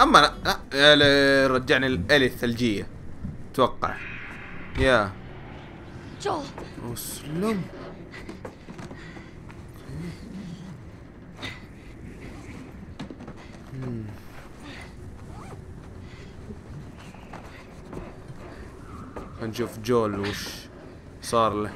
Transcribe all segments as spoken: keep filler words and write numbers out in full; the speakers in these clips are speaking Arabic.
اما لا, لا رجعني الالي الثلجيه اتوقع. يا جول اسلم. نشوف جول وش صار له.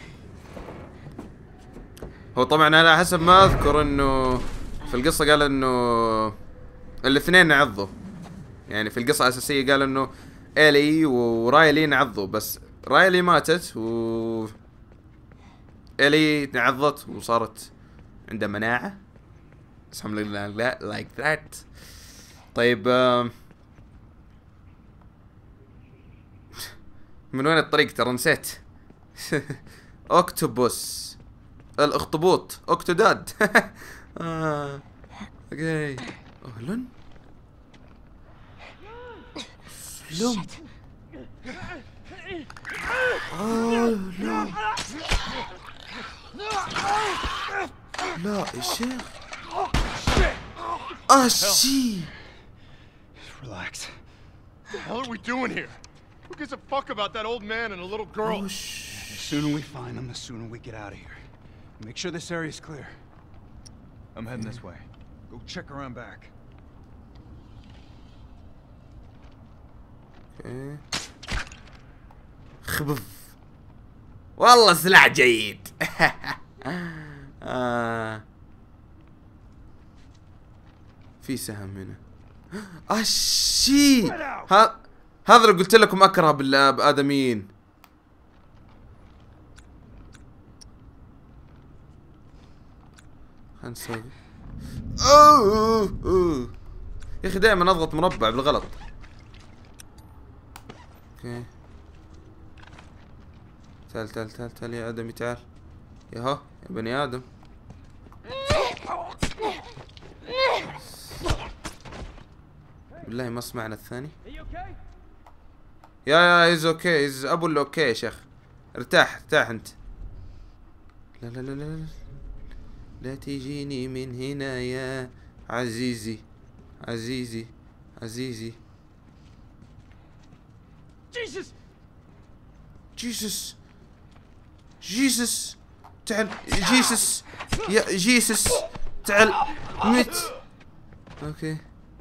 هو طبعا على حسب ما اذكر انه في القصة قال انه الاثنين نعضوا، يعني في القصة الاساسية قال انه إلي ورايلي نعضوا، بس رايلي ماتت و إلي نعضت وصارت عنده مناعة. something like that like that. طيب من وين الطريق؟ ترى نسيت. اوكتوبوس الاخطبوط اوكتوداد. آه. اوكي اهلا سلم. آه لا لا يا شيخ. اه شي. Relax. What the hell are we doing here? Who gives a fuck about that old man and a little girl? Oh, the sooner we find them, the sooner we get out of here. Make sure this area's clear. I'm heading this way. Go check around back. Okay. خبف. والله سلاح جيد. آه. في سهم هنا. اشي ها هذا اللي قلت لكم اكره بالادميين. خلنا نسوي. اوه اوه يا اخي دائما اضغط مربع بالغلط. اوكي تعال تعال تعال تعال يا ادمي تعال. يا ها يا بني ادم. بالله ما سمعنا الثاني. يا يا ايز اوكي ايز ابو الاوكي يا شيخ. ارتاح ارتاح انت. لا لا لا لا لا تجيني من هنا يا عزيزي عزيزي عزيزي. Jesus! جيسس جيسس تعال جيسس يا جيسس تعال مت. اوكي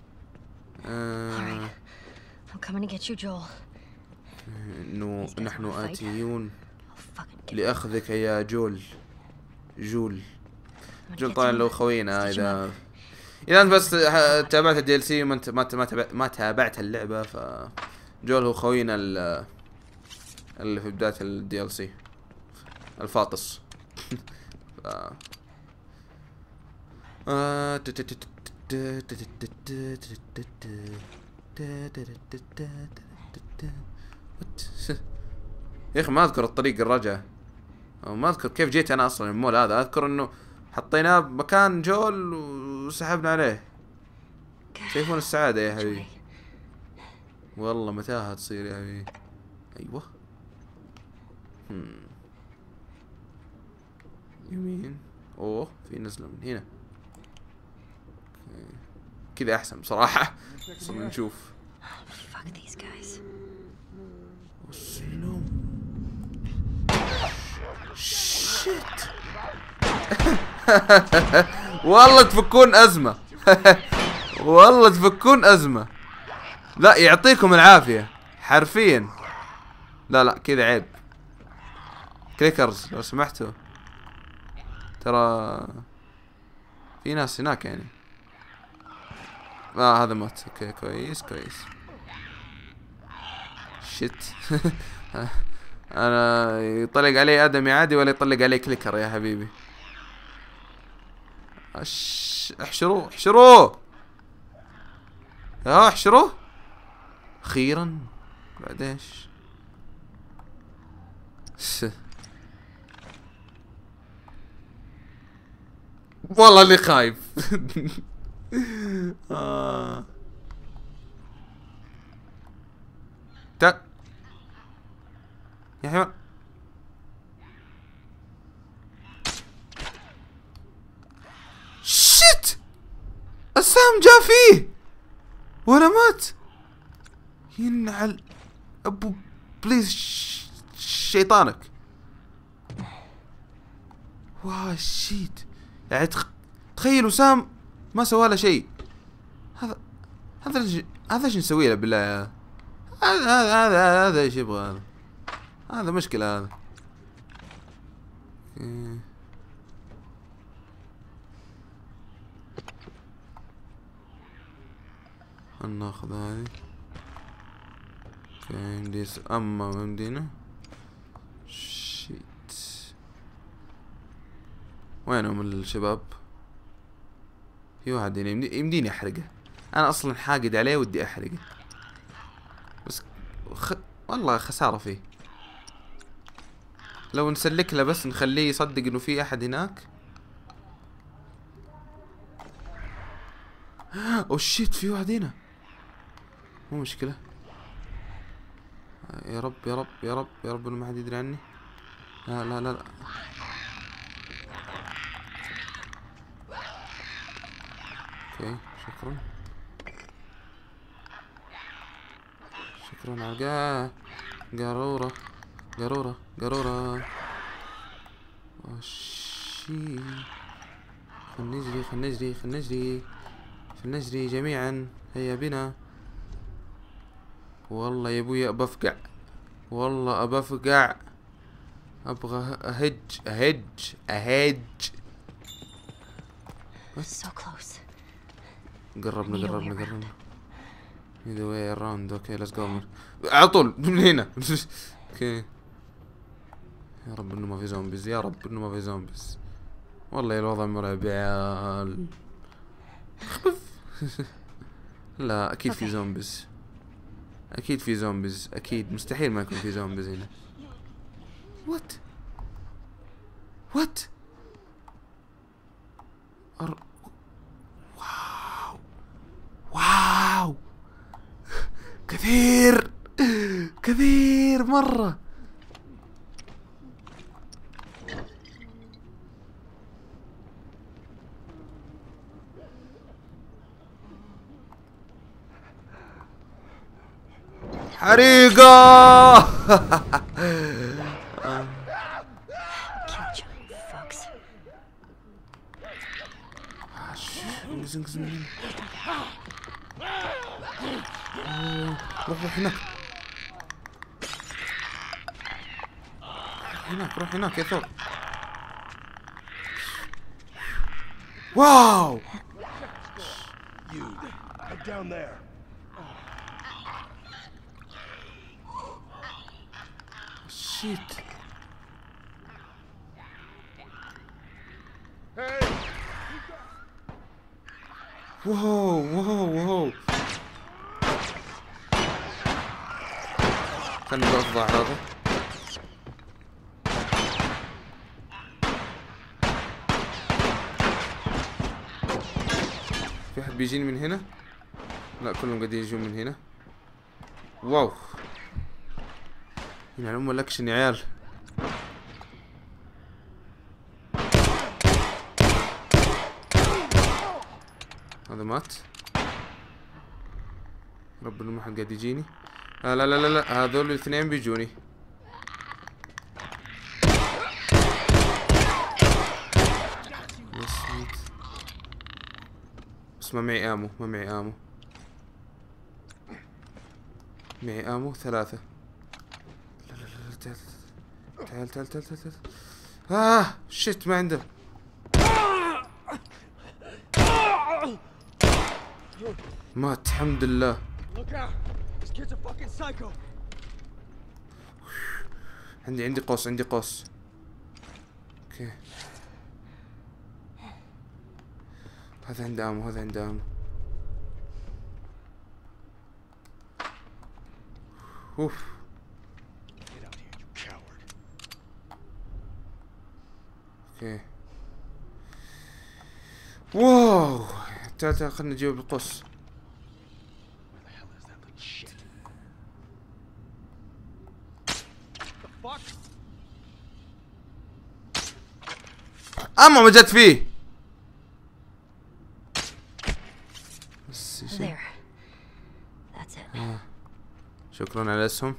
آه. I'm coming to get you, Joel. انه نحن آتيون لأخذك يا جول. جول جول طبعا لو خوينا. اذا اذا انت بس تابعت الدي ال سي وما انت ما تابعت ما تابعت اللعبة، ف جول هو خوينا اللي في بداية الدي ال سي الفاطس. ف آه يا اخي ما اذكر الطريق الرجعة، او ما اذكر كيف جيت انا اصلا المول هذا. اذكر انه حطيناه بمكان جول وسحبنا عليه. شايفون السعادة يا حبيبي. والله متاهة تصير يا حبيبي. ايوه هم. يمين. اوه في نزلة من هنا. كذا احسن بصراحة. صرنا نشوف. شيت. والله تفكون ازمة. والله تفكون ازمة. لا يعطيكم العافية حرفيا. لا لا كذا عيب. كليكرز لو سمحتوا ترى في ناس هناك يعني. اه هذا مات. اوكي كويس كويس. شت. انا يطلق علي ادمي عادي ولا يطلق علي كليكر يا حبيبي. أش... احشروه احشروه. اه احشروه اخيرا. بعد ايش؟ والله اللي خايف. آه. تا يا حيوان. شت السهم جاء فيه. ولا مات. ينعل ابو بليز ش... شيطانك. واه شيت يعني تخ... تخيل وسام ما سوى له شيء. هذا هذا ج... هذا ايش نسوي له بالله؟ هذا هذا هذا هذا ايش يبغى هذا؟ هذا مشكلة هذا. خلنا ناخذ هذه. اوكي عندي اما ما يمدينا. شيت وينهم الشباب؟ في واحد هنا يمديني احرقه. انا اصلا حاقد عليه ودي احرقه بس خ... والله خسارة فيه. لو نسلك له بس نخليه يصدق انه في احد هناك. اوه شيت في واحد هنا. مو مشكلة. يا رب يا رب يا رب يا رب انه ما حد يدري عني. لا لا لا لا. اوكي شكرا شكرا على قارورة قارورة قارورة. وشي خل نجري خل نجري خل نجري خل نجري جميعا. هيا بنا. والله يا ابوي ابى افقع. والله ابى افقع. ابغى اهج اهج اهج. So close. قربنا قربنا قربنا. either way around. اوكي let's go على طول من هنا. اوكي يا رب انه ما في زومبيز. يا رب انه ما في زومبيز. والله الوضع مرعب يا عيال. خفف. لا اكيد في زومبيز. اكيد في زومبيز. اكيد مستحيل ما يكون في زومبيز هنا. وات وات أر... واو واو كثير كثير مرة. حريقة. انقز انقز من هنا. روح روح هناك. هناك روح هناك يا ثور. واو شيت. واو واو واو. خلنا نوقف هذا. في حد بيجيني من هنا؟ لا كلهم قاعدين يجون من هنا. واو هنا الأم الأكشن يا عيال. هذا مات. رب انه ما حد قاعد يجيني. لا لا لا لا هذول الاثنين بيجوني. بس بس ما معي امو ما معي امو. معي امو ثلاثة. لا لا لا تعال تعال تعال تعال تعال, تعال. اه شيت ما عنده. مات الحمد لله. عندي عندي قوس عندي قوس. اوكي هذا عنده امو هذا عنده امو. اوف اوكي واو تعال تعال خلنا نجيب القوس. اما ما جت فيه. بس شيء شكرا على الاسهم.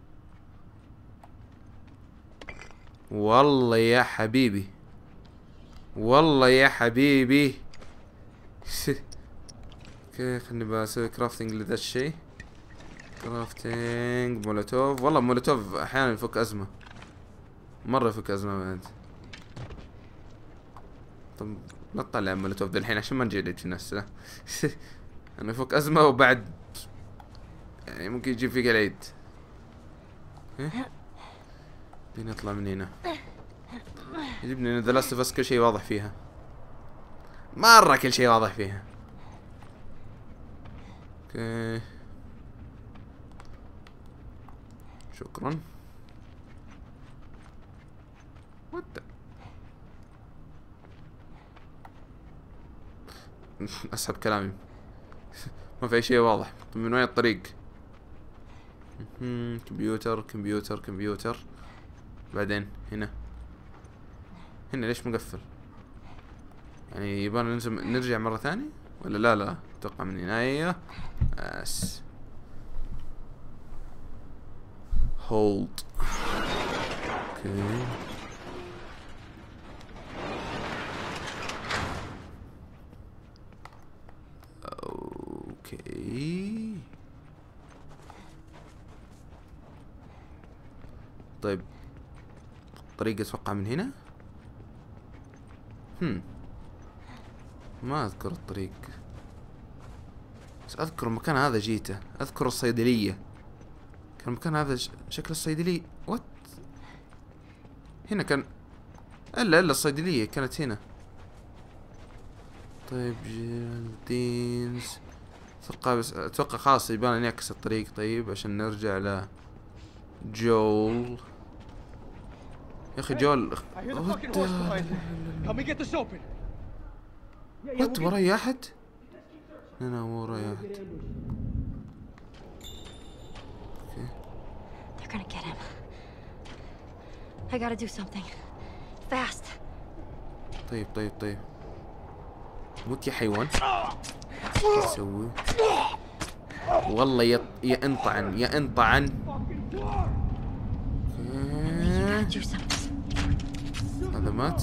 والله يا حبيبي، والله يا حبيبي. اوكي خلني بسوي كرافتنج لذا الشيء. كرافتنج مولوتوف. والله مولوتوف احيانا يفك ازمة، مرة يفك ازمة بعد. طب لا تطلع مولوتوف ذا الحين عشان ما نجلد في نفسنا. انا يفك ازمة وبعد يعني ممكن يجيب فيك العيد. نطلع من هنا. يجبني ان ذا لاست اوف اس كل شيء واضح فيها، مرة كل شيء واضح فيها. اوكي شكرا. وات اسحب كلامي. ما في اي شيء واضح. طيب من وين الطريق؟ كمبيوتر كمبيوتر كمبيوتر. بعدين هنا هنا ليش مقفل؟ يعني يبغى ننزل نرجع مرة ثانية ولا لا؟ لا اتوقع من هنا. ايوه بس هولد. اوكي اوكي طيب الطريق اتوقع من هنا. هم ما اذكر الطريق، بس اذكر المكان هذا جيته. اذكر الصيدلية، كان المكان هذا شكل الصيدلية. وات هنا كان، الا الا الصيدلية كانت هنا. طيب جيلدينز اتوقع، بس اتوقع خلاص يبان نعكس الطريق. طيب عشان نرجع ل جول. يا اخي جول وات وراي احد؟ انا وراي احد. اوكي They're gonna get him. I gotta do something fast. طيب طيب طيب موت يا حيوان. تسوي والله يا يا انطعن يا انطعن. هذا مات.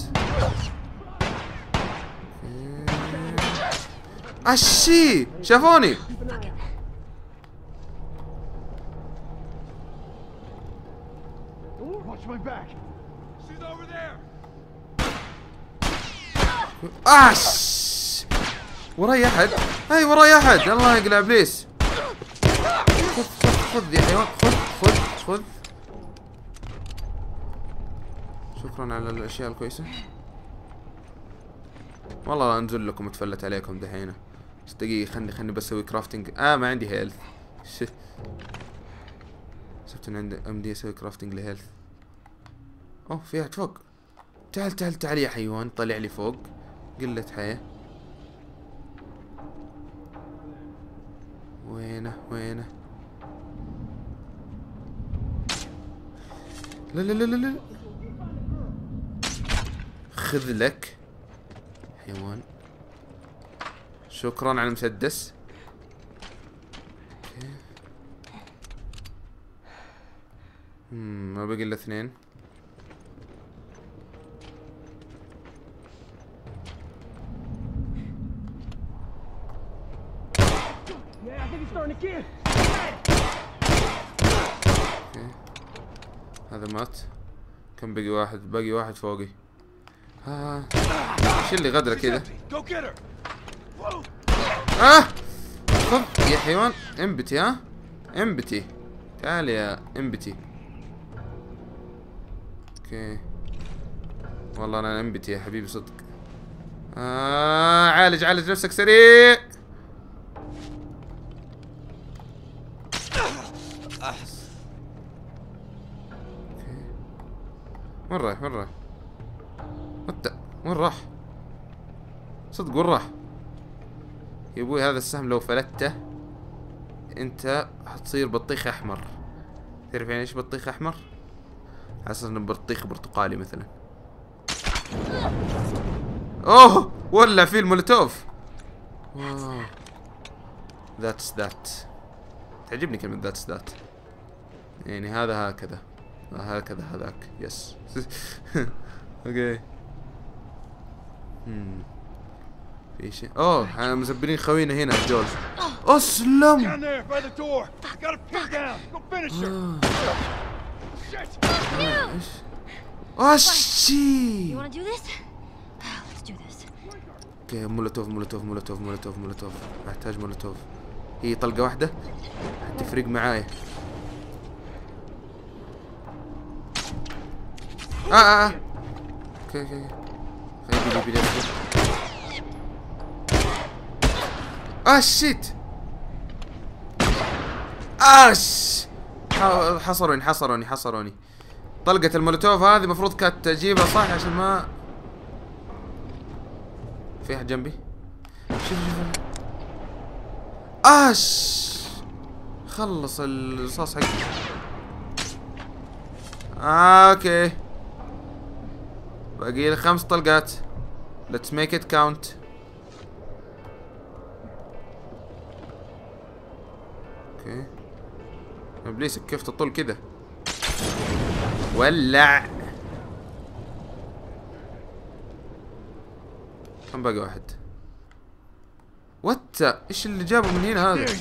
اشي شافوني. اش وراي احد. هاي وراي احد. الله يقلع ابليس. خذ خذ خذ يا حيوان. خذ خذ خذ. شكرا على الاشياء الكويسة. والله انزل لكم اتفلت عليكم دحين. بس دقيقة خلني خلني بسوي كرافتنج. اه ما عندي هيلث. حسبت ان عندي امدي اسوي كرافتنج لهيلث. اوه في احد فوق. تعال تعال تعال يا حيوان. طلع لي فوق قلة حياة. وينه وينه؟ لا لا لا لا لا خذ لك حيوان. شكرا على المسدس. اوكي امم ما بقي الا اثنين. اوكي هذا مات. كم بقي؟ واحد. باقي واحد فوقي. ها ايش اللي غدره كذا؟ اه خذ يا حيوان. امبتي. ها امبتي. تعال يا امبتي. اوكي والله انا امبتي يا حبيبي صدق. آه عالج عالج نفسك سريع. احس. اوكي وين رايح؟ وين رايح؟ وات وين راح؟ صدق وين راح؟ يا ابوي هذا السهم لو فلته انت حتصير بطيخ احمر. تعرف يعني ايش بطيخ احمر؟ حاسس انه بطيخ برتقالي مثلا. اوه ولع فيه المولوتوف. واو ذاتس ذات. تعجبني كلمة ذاتس ذات. يعني هذا هكذا هكذا هذاك. يس. اوكي. امم في شيء. اوه احنا مزبرين خوينا هنا جول. اسلم. اشي. اوكي مولوتوف مولوتوف مولوتوف مولوتوف مولوتوف. احتاج مولوتوف. هي طلقة واحدة حتفرق معايا. اه اه اه اوكي اوكي خليني بيدي بيدي. اه شيت. اش حصروني حصروني حصروني. طلقة المولوتوف هذه المفروض كانت تجيبها صح عشان ما في احد جنبي. شوف شوف اش خلص الرصاص حقي. آه اوكي باقي لي خمس طلقات. let's make it count. اوكي ابليس كيف تطول كذا. ولع. كم باقي واحد. وات ايش اللي جابه من هنا هذا؟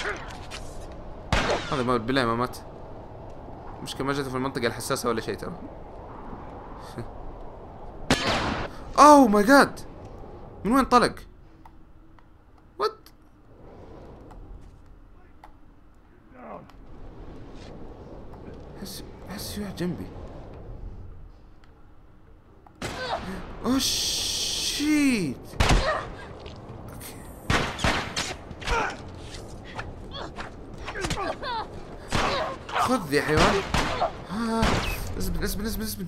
هذا ما بالله ما مات. مشكلة ما جته في المنطقة الحساسة ولا شيء ترى. اوه ماي جاد من وين طلق؟ وات؟ احس احس في واحد جنبي. اوه شيت. خذ يا حيوان. ها اسبن اسبن اسبن اسبن.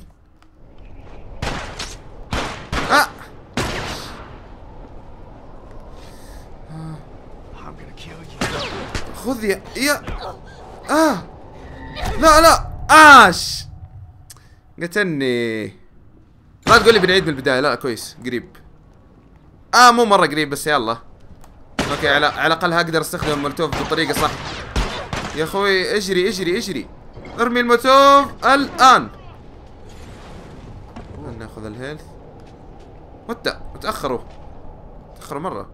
آه. خذ يا يا اه لا لا اش قتلني. لا تقول لي بنعيد من البداية. لا كويس قريب. اه مو مرة قريب بس يلا. اوكي على على الاقل هقدر استخدم المولوتوف بطريقة صح. يا اخوي اجري اجري اجري. ارمي المولوتوف الان. ناخذ الهيلث. وات تأخروا تأخروا مرة.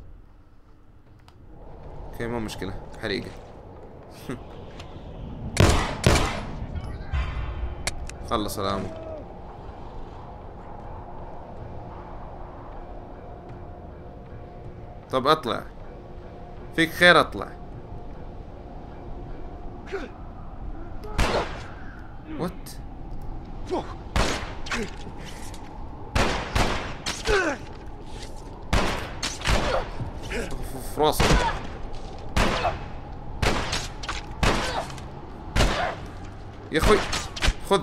اوكي مو مشكلة حريقة. خلص الامر. طب اطلع فيك خير اطلع. وات في راسك. يا اخوي خذ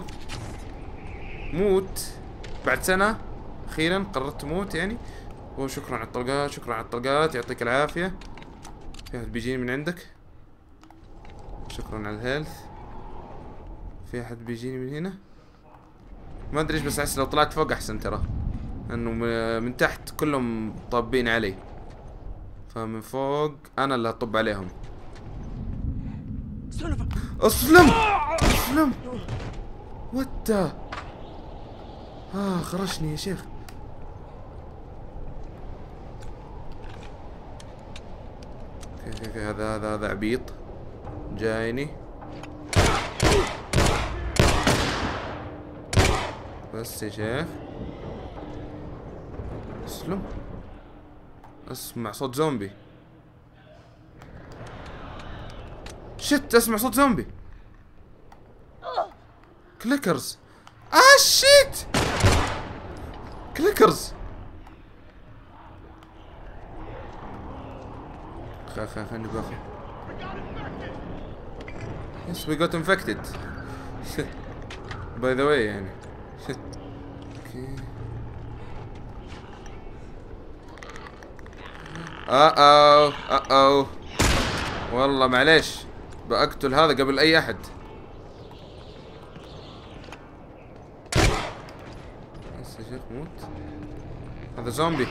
موت بعد سنة. اخيرا قررت تموت يعني. وشكرا على الطلقات شكرا على الطلقات يعطيك العافية. في احد بيجيني من عندك. شكرا على الهيلث. في احد بيجيني من هنا ما ادري ايش بس احس لو طلعت فوق احسن ترى. انه من تحت كلهم طابين علي فمن فوق انا اللي هطب عليهم. اسلم اسلم. وات اه خرجني يا شيخ. اوكي اوكي هذا هذا هذا عبيط جايني. بس يا شيخ اسلم. اسمع صوت زومبي. شت اسمع صوت زومبي. كليكرز. اه شيت كليكرز. خا خا خليني باخذ. يس وي جوت انفكتد باي ذا واي يعني. اوكي اه اوه اه اوه والله معليش بقتل هذا قبل اي احد. بس يا شيخ موت. هذا زومبي.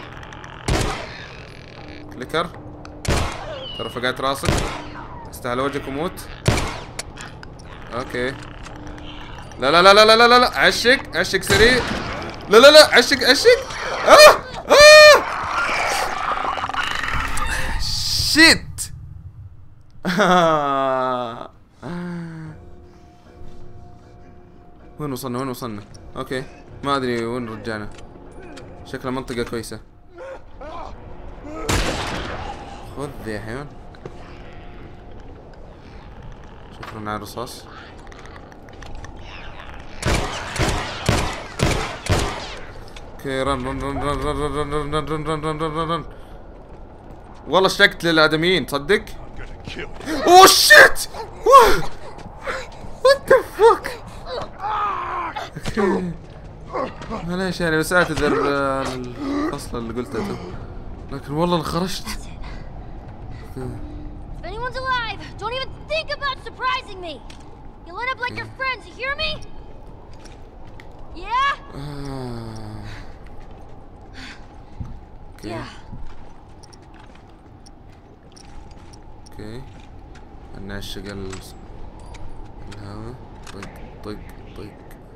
كليكر ترى فقعت راسك. استاهل وجهك وموت. اوكي. لا لا لا لا لا لا لا عشق عشق سريع. لا لا لا عشق عشق. آه آه شيت. وين وصلنا وين وصلنا؟ اوكي ما ادري وين رجعنا. شكلها منطقة كويسة. خذ يا حيوان. شكرا على الرصاص. اوكي رن رن رن رن رن رن رن رن رن رن رن رن. والله اشتقت للآدميين تصدق؟ اوه شيت! وات ذا فك؟ معليش يعني بس اعتذر الفصل اللي قلته لكن والله انخرجت. If anyone's alive, don't even think about surprising me. You'll end up like your friends, you hear me? Yeah? اوكي اوكي نعشق الهواء. طق طق طق.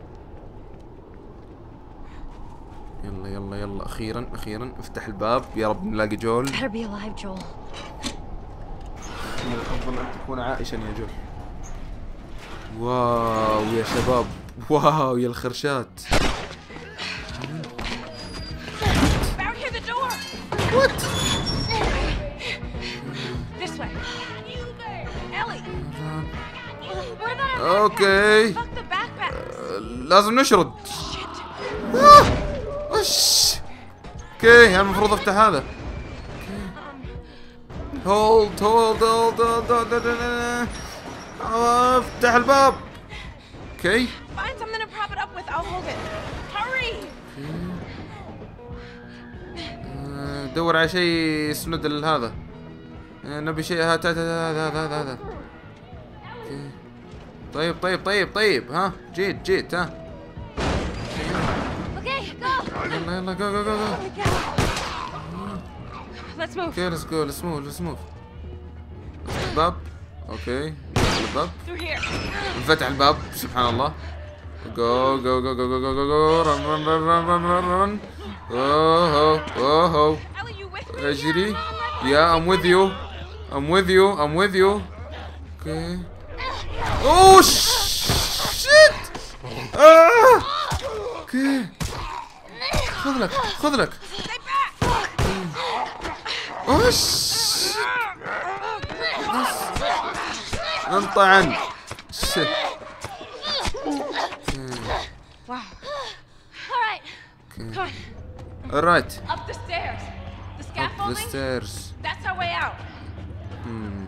يلا يلا يلا اخيرا اخيرا افتح الباب يا رب نلاقي جول. Better be alive, Joel. من الافضل ان تكون عائشا يا جول. واو يا شباب واو يا الخرشات. What? This way. You there, Ellie. اوكي لازم نشرد. وش اوكي المفروض افتح هذا. هولد هولد هولد هولد افتح الباب. اوكي Find something to prop it up with. I'll hold it. Hurry. دور على شيء يسند لهذا. نبي شيء هذا هذا هذا هذا هذا. طيب طيب طيب طيب ها جيت جيت ها. يلا يلا جو جو جو جو. Let's move. اوكي ليتس جو ليتس موف ليتس موف. الباب اوكي الباب Through here. انفتح الباب سبحان الله. جو جو جو جو جو جو جو رن رن رن رن رن رن. اوه اوه Ellie, you with me? اجري. يا I'm with you I'm with you I'm with you. اوكي اوه شيت. اوكي خذ لك خذ لك. اوش انطعن. شيت. Wow. All right. Come on. Alright. Up the stairs. The Up the scaffolding? stairs. That's our way out. Hmm.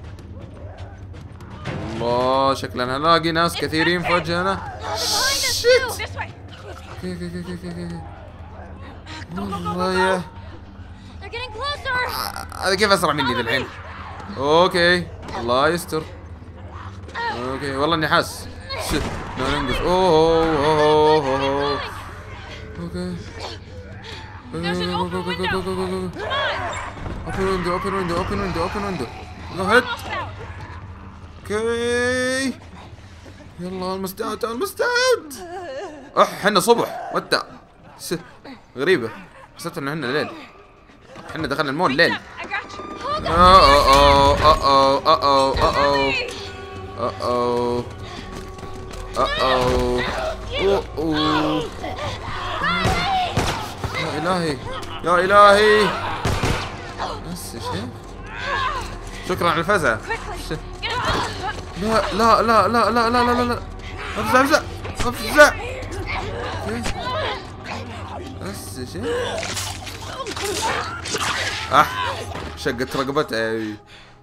الله شكلنا نلاقي ناس كثيرين في وجهنا. شيت. This way. اوكي اوكي اوكي اوكي اوكي. Go, go, go, go, والله go. يا They're getting closer. هذا كيف اسرع مني ذا الحين؟ اوكي الله يستر. اوكي والله اني حاس. شت لا ننقص. اوه اوه اوه اوكي. There's an open window. Come on. Open window, open window, open window, open window. Go ahead. Almost out. اوكي. يلا المستعد المستعد. اح احنا صبح وات غريبة. حسيت ان احنا ليل. احنا دخلنا المول ليل. I got you. اوه اوه اوه اوه اوه اوه اوه اوه. يا الهي يا الهي. بس شيء. شكرا على الفزع. لا لا لا لا لا لا لا لا. افزع افزع افزع. بس شيء. اح شقت رقبتها.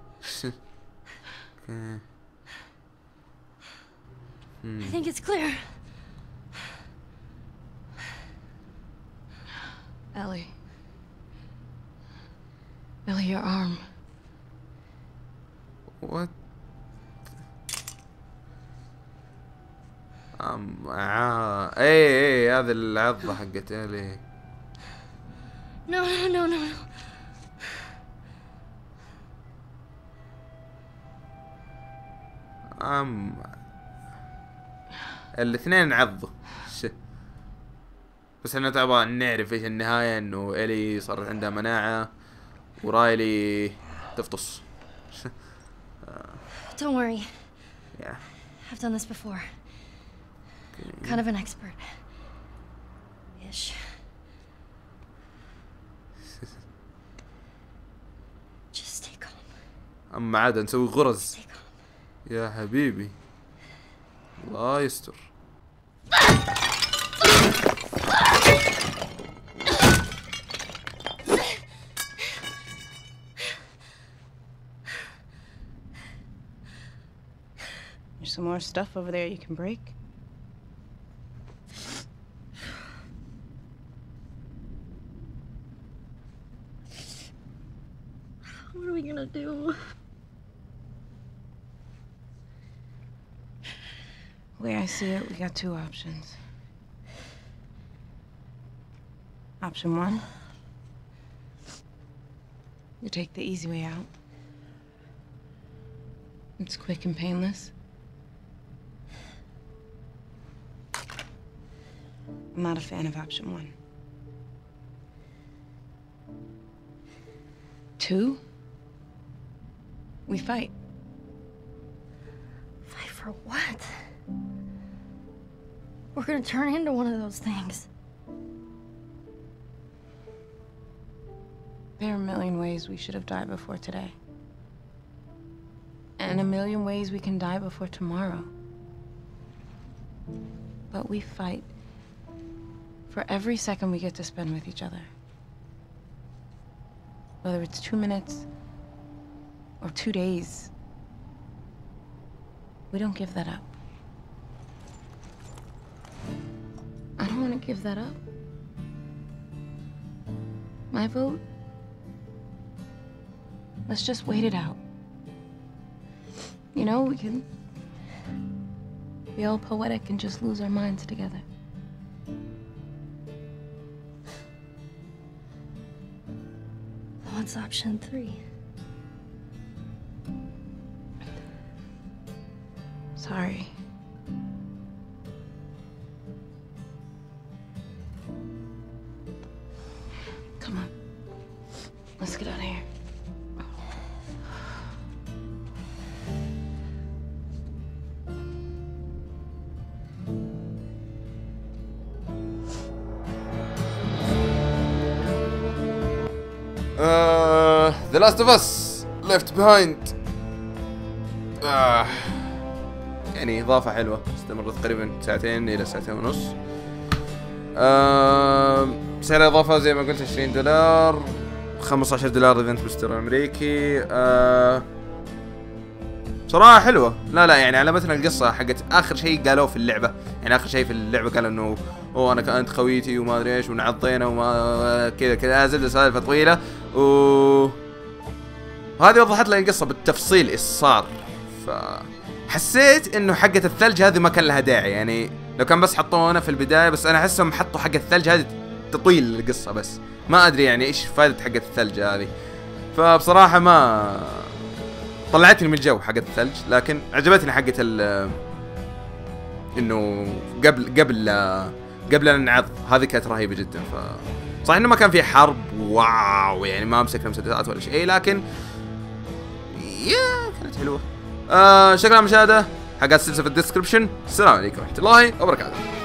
I think it's clear. Ellie. Ellie, your arm. What? أم آه اي اي هذا العضة حقت الي. No, no, no, no, no. أم الاثنين عضوا. بس احنا طبعا نعرف ايش النهاية، انه إلي صارت عندها مناعة ورايلي تفطس. Don't worry. Yeah. I've done this before. Okay. Kind of an expert. Ish. Just stay calm. اما عاد نسوي غرز. Stay calm. يا حبيبي الله يستر. There's some more stuff over there you can break. What are we gonna do? The way I see it, we got two options. Option one, you take the easy way out. It's quick and painless. I'm not a fan of option one. Two, we fight. Fight for what? We're gonna turn into one of those things. There are a million ways we should have died before today. And a million ways we can die before tomorrow. But we fight for every second we get to spend with each other. Whether it's two minutes or two days, we don't give that up. I don't want to give that up. My vote, let's just wait it out. You know, we can be all poetic and just lose our minds together. What's option three? Sorry. Come on. Let's get out of here. Uh, The Last of Us Left Behind. آه. يعني إضافة حلوة استمرت تقريبا ساعتين إلى ساعتين ونص. آه. سعر الإضافة زي ما قلت عشرين دولار، خمسة عشر دولار إذا أنت مشتري أمريكي. آه. صراحة حلوة. لا لا يعني على مثلا القصة حقت آخر شيء قالوه في اللعبة، يعني آخر شيء في اللعبة قالوا إنه أوه أنا كنت خويتي وما أدري إيش ونعضينا وما كذا كذا، زبدة سالفة طويلة و وهذه وضحت لي القصة بالتفصيل إيش صار. فحسيت إنه حقة الثلج هذه ما كان لها داعي، يعني لو كان بس حطوها في البداية، بس أنا أحسهم حطوا حقة الثلج هذه تطويل القصة بس، ما أدري يعني إيش فائدة حقة الثلج هذه. فبصراحة ما طلعتني من الجو حقة الثلج، لكن عجبتني حقة ال إنه قبل قبل قبل أن نعض، هذه كانت رهيبة جدا. ف صحيح إنه ما كان في حرب واو، يعني ما مسكنا مسدسات ولا شيء، لكن يا كانت حلوة. آه شكرا على المشاهدة، حقات السلسلة في الديسكربشن. السلام عليكم ورحمة الله وبركاته.